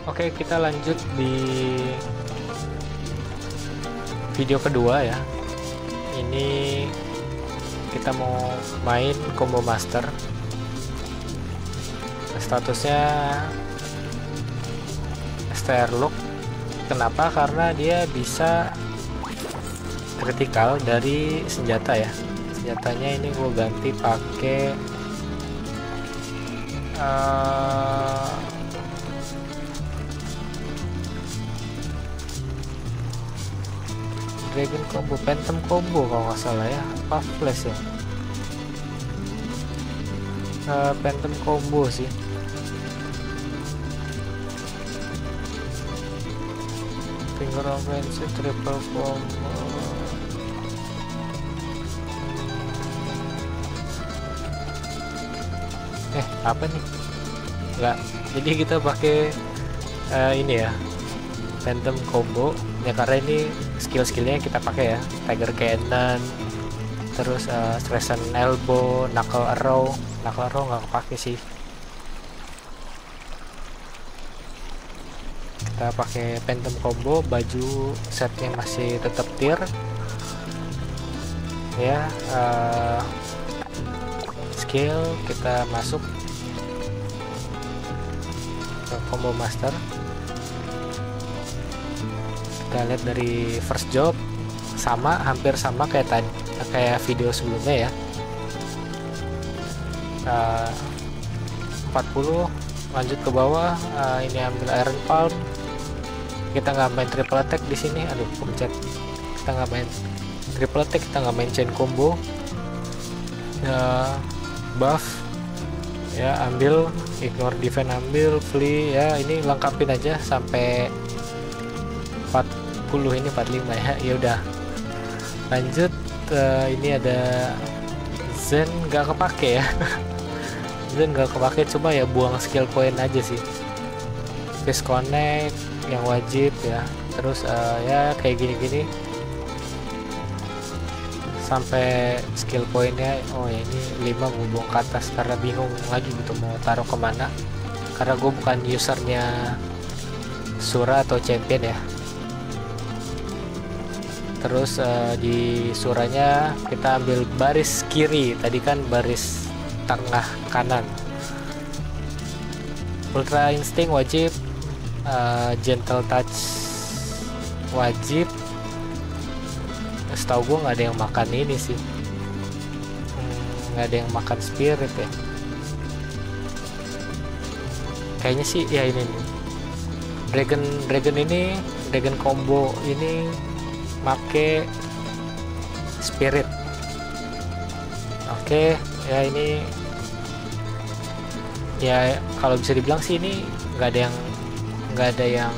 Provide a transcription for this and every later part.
Oke, kita lanjut di video kedua ya. Ini kita mau main combo master. Statusnya STR lock. Kenapa? Karena dia bisa kritikal dari senjata ya. Senjatanya ini gue ganti pakai Dragon combo, Phantom combo kalau nggak salah ya, apa flash ya, Phantom combo sih. Finger offensive, triple combo. Apa nih? Enggak. Jadi kita pakai ini ya, Phantom combo ya, karena ini skill-skillnya kita pakai ya, Tiger Cannon, terus Stress and Elbow, Knuckle Arrow nggak kepake sih. Kita pakai Phantom combo, baju setnya masih tetap tier ya. Skill kita masuk ke combo master. Kita lihat dari first job sama, hampir sama kayak tadi, kayak video sebelumnya ya. 40 lanjut ke bawah. Ini ambil Iron Palm. Kita nggak main triple attack di sini, aduh pencet. Kita nggak main triple attack, kita nggak main chain combo. Buff ya, ambil ignore defense, ambil flee ya. Ini lengkapin aja sampai 40, ini 45 ya. Ya udah lanjut. Ini ada Zen nggak kepake ya. Zen nggak kepake, cuma ya buang skill point aja sih. Face connect yang wajib ya. Terus ya kayak gini-gini sampai skill pointnya. Oh ya, ini 5 gue buang ke atas karena bingung lagi gitu mau taruh kemana, karena gue bukan usernya Sura atau champion ya. Terus di suranya kita ambil baris kiri, tadi kan baris tengah kanan. Ultra instinct wajib, gentle touch wajib. Setahu gue nggak ada yang makan ini sih, nggak ada yang makan spirit ya kayaknya sih ya. Ini nih Dragon combo ini make spirit. Oke ya, ini ya kalau bisa dibilang sih ini nggak ada yang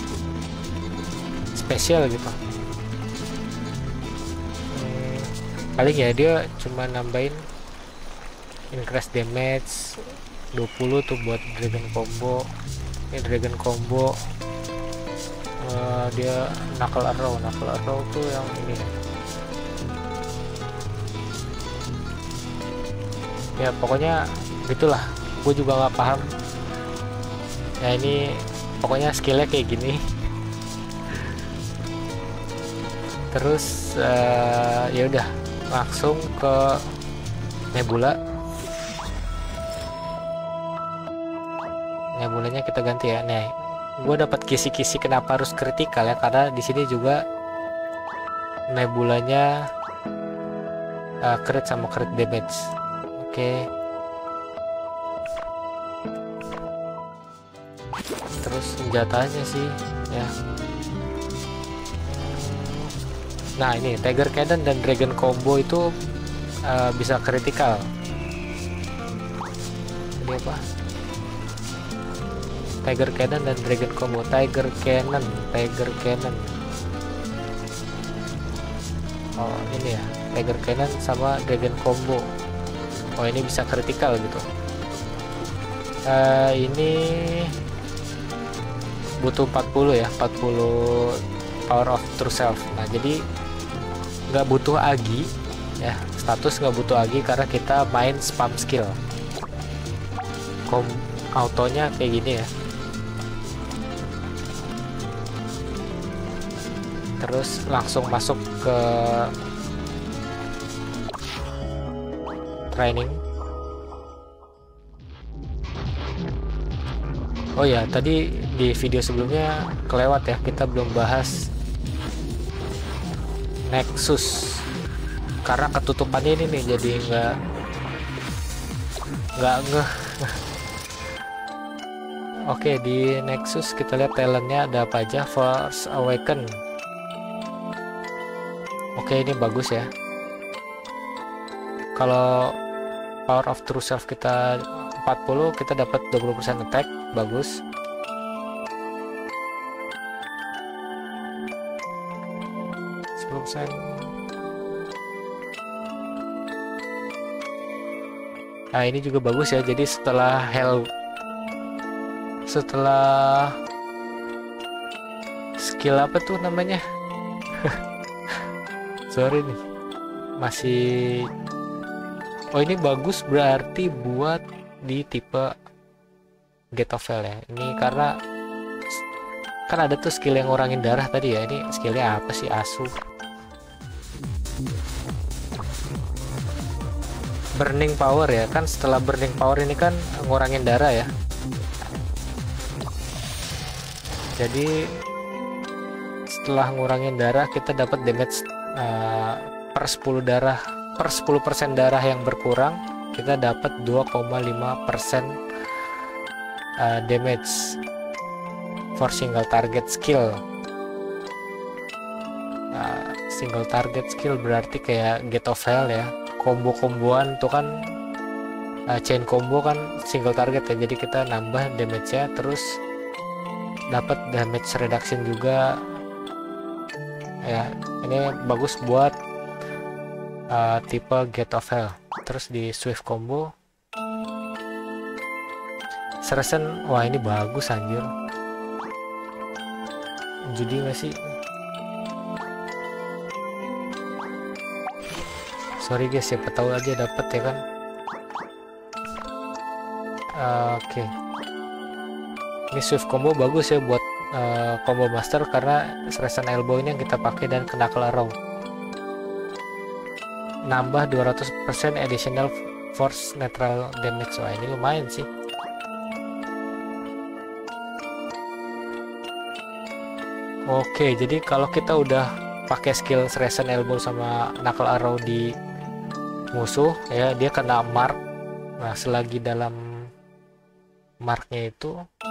spesial gitu. Paling ya dia cuma nambahin increase damage 20 tuh buat Dragon combo. Ini Dragon combo dia Knuckle Arrow tuh yang ini ya. Pokoknya gitulah, gue juga nggak paham ya. Ini pokoknya skillnya kayak gini. Terus ya udah langsung ke nebulanya kita ganti ya. Nih gue dapat kisi-kisi kenapa harus kritikal ya, karena di sini juga nebulanya crit sama crit damage. Oke. Terus senjatanya sih ya. Nah ini Tiger Cannon dan Dragon combo itu bisa kritikal. Ini apa? Tiger Cannon dan Dragon combo. Tiger Cannon. Oh ini ya, Tiger Cannon sama Dragon combo. Oh ini bisa kritikal gitu. Ini butuh 40 ya, 40 power of true self. Nah jadi nggak butuh agi ya, status nggak butuh agi karena kita main spam skill. Autonya kayak gini ya. terus langsung masuk ke training. Oh ya, tadi di video sebelumnya kelewat ya, kita belum bahas Nexus karena ketutupannya ini nih, jadi nggak ngeh. Oke, di Nexus kita lihat talentnya ada apa aja. Force Awaken. Oke, ini bagus ya. Kalau Power of True Self kita 40, kita dapat 20% attack, bagus. Nah, ini juga bagus ya. Jadi setelah skill apa tuh namanya? Sorry nih, masih. Oh, ini bagus berarti buat di tipe Gate of Hell ya. Ini karena kan ada tuh skill yang ngurangin darah tadi ya. Ini skillnya apa sih? Asu. Burning Power ya. Kan setelah Burning Power ini kan ngurangin darah ya. Jadi setelah ngurangin darah kita dapat damage per 10 darah. Per 10% darah yang berkurang kita dapat 2,5% damage for single target skill. Single target skill berarti kayak Gate of Hell ya, kombo-komboan tuh kan, chain combo kan single target ya, jadi kita nambah damage-nya, terus dapat damage reduction juga ya. Ini bagus buat tipe Gate of Hell. Terus di Swift Combo Seresen, wah ini bagus anjir. Judi gak sih? Sorry guys, siapa tahu aja dapat ya kan. Oke. Ini Swift Combo bagus ya buat combo master karena Seresen Elbow ini yang kita pakai dan Knuckle Arrow. Nambah 200% additional force neutral damage. Wah ini lumayan sih. Oke, jadi kalau kita udah pakai skill Seresen Elbow sama Knuckle Arrow di musuh ya, dia kena mark. Nah, selagi dalam marknya itu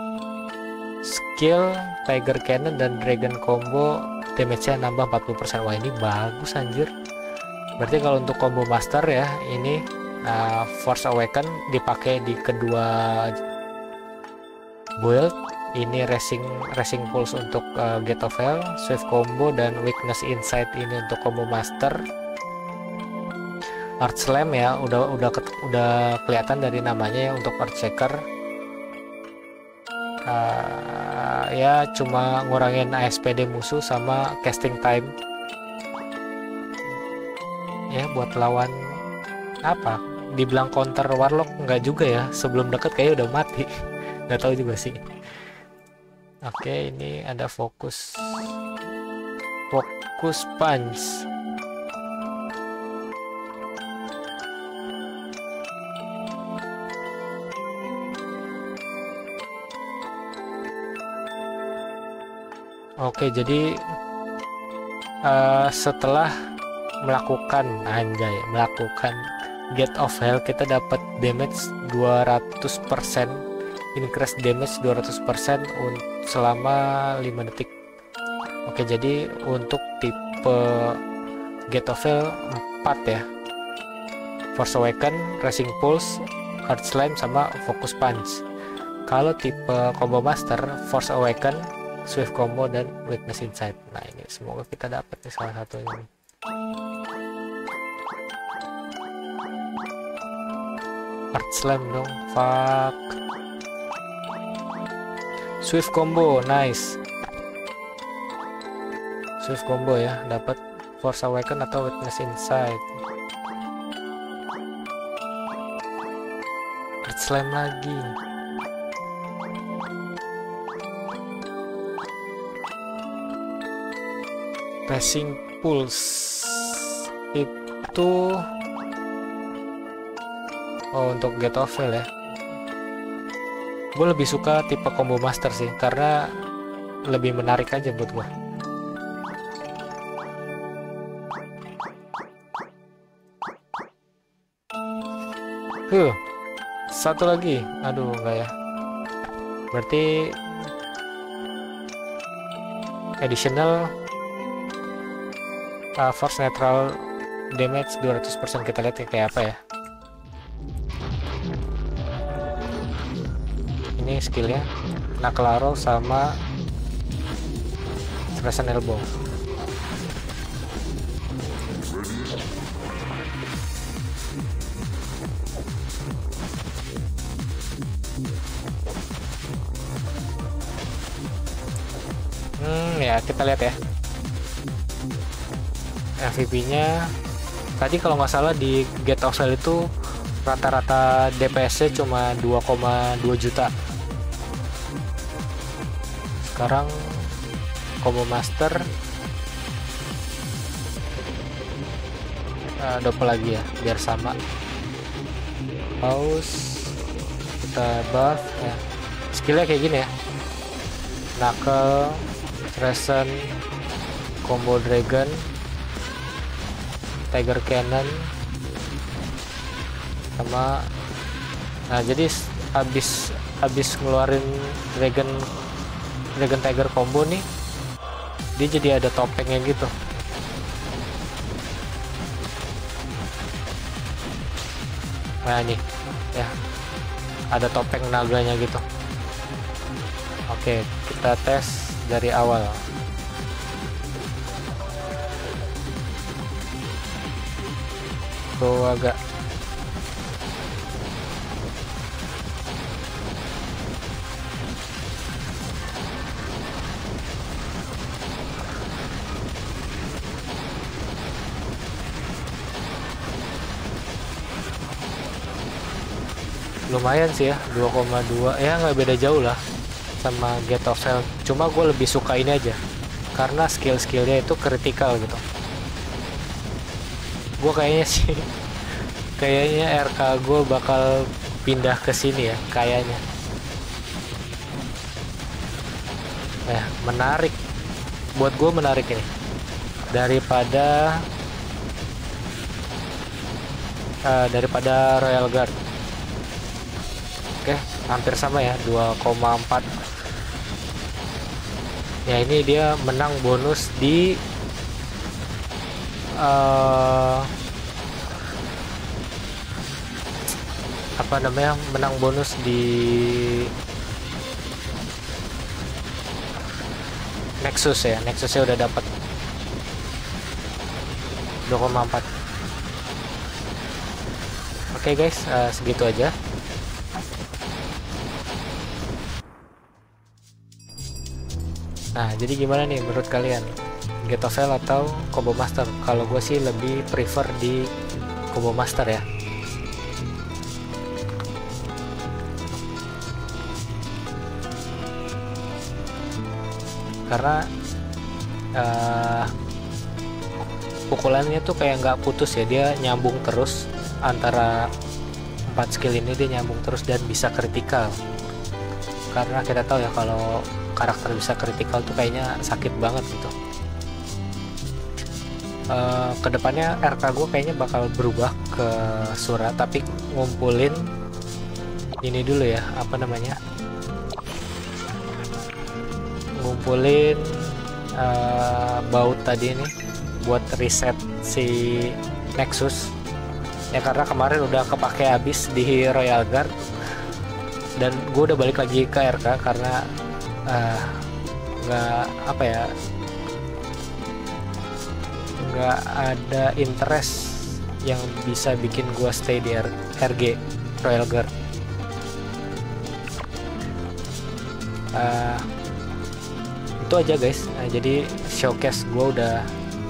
skill Tiger Cannon dan Dragon Combo damage-nya nambah 40%. Wah ini bagus anjir. Berarti kalau untuk combo master ya, ini Force Awaken dipakai di kedua build. Ini Racing Pulse untuk Gate of Hell, Swift Combo dan Weakness Insight ini untuk combo master. Earth Slam ya, udah kelihatan dari namanya ya untuk Earthshaker. Ya cuma ngurangin ASPD musuh sama casting time. Ya buat lawan apa? Dibilang counter Warlock enggak juga ya, sebelum deket kayaknya udah mati. Nggak tahu juga sih. Oke, ini ada fokus punch. Oke, jadi setelah melakukan Gate of Hell kita dapat damage 200%, increase damage 200% selama 5 detik. Oke, jadi untuk tipe Gate of Hell 4 ya, Force Awaken, Racing Pulse, Earth Slam sama Focus Punch. Kalau tipe combo master Force Awaken, Swift Combo dan Weakness Insight. Nah ini semoga kita dapat nih salah satunya. Earth Slam dong, fuck. Swift Combo, nice. Swift Combo ya, dapat Force Awaken atau Weakness Insight. Earth Slam lagi. Passing Pulse itu untuk Gate of Hell ya. Gue lebih suka tipe combo master sih, karena lebih menarik aja buat gue. Satu lagi, aduh enggak ya. Berarti additional force neutral damage 200%. Kita lihat kayak apa ya. Ini skillnya Knuckle Arrow sama Frozen Elbow. Ya kita lihat ya. MVP-nya tadi kalau nggak salah di Gate of Hell itu rata-rata DPS-nya cuma 2,2 juta. Sekarang combo master double lagi ya biar sama. Pause, kita buff ya. Skillnya kayak gini ya. Knuckle, Frozen, Combo Dragon, Tiger Cannon, sama jadi habis ngeluarin Dragon Tiger combo nih, dia jadi ada topengnya gitu. Nah nih ya, ada topeng naganya gitu. Oke, kita tes dari awal. Tuh agak lumayan sih ya, 2,2 ya, nggak beda jauh lah sama Gate of Hell. Cuma gue lebih suka ini aja karena skill-skillnya itu kritikal gitu. Gue kayaknya sih kayaknya RK gue bakal pindah ke sini ya kayaknya. Menarik buat gue, menarik ini daripada Royal Guard. Oke, hampir sama ya, 2,4. Ya ini dia menang bonus di apa namanya, menang bonus di Nexus ya. Nexusnya udah dapat 2,4. Oke guys, segitu aja. Nah, jadi gimana nih menurut kalian? Gate of Hell atau Combo Master? Kalau gue sih lebih prefer di Combo Master ya. Karena pukulannya tuh kayak nggak putus ya, dia nyambung terus antara 4 skill ini, dia nyambung terus dan bisa kritikal. Karena kita tahu ya kalau karakter bisa kritikal tuh kayaknya sakit banget gitu. Kedepannya RK gue kayaknya bakal berubah ke Sura, tapi ngumpulin ini dulu ya, apa namanya, ngumpulin baut tadi ini buat reset si Nexus ya, karena kemarin udah kepake habis di Royal Guard, dan gue udah balik lagi ke RK karena nggak apa ya, nggak ada interest yang bisa bikin gue stay di RG Royal Guard. Itu aja guys. Jadi showcase gue udah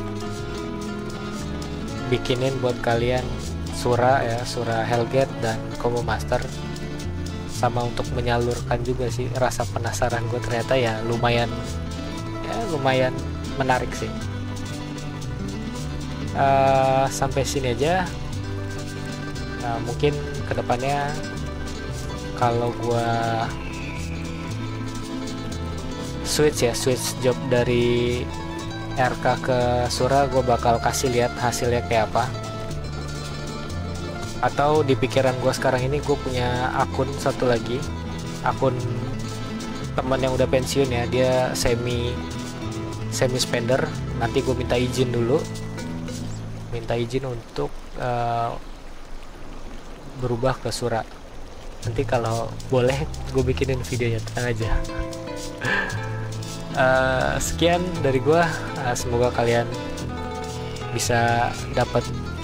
bikinin buat kalian Sura ya, Sura Hellgate dan Combo Master, sama untuk menyalurkan juga sih rasa penasaran gue. Ternyata ya lumayan menarik sih. sampai sini aja. Mungkin kedepannya kalau gua switch job dari RK ke Sura, gue bakal kasih lihat hasilnya kayak apa. Atau di pikiran gue sekarang ini gue punya akun satu lagi, akun teman yang udah pensiun ya, dia semi spender. Nanti gue minta izin untuk berubah ke Sura. Nanti kalau boleh gue bikinin videonya, tenang aja. Sekian dari gue, semoga kalian bisa dapat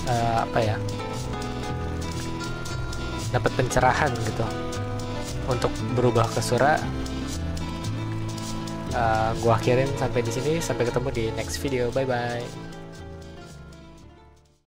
dapat pencerahan gitu untuk berubah ke Sura. Gue akhirin sampai di sini, sampai ketemu di next video, bye bye.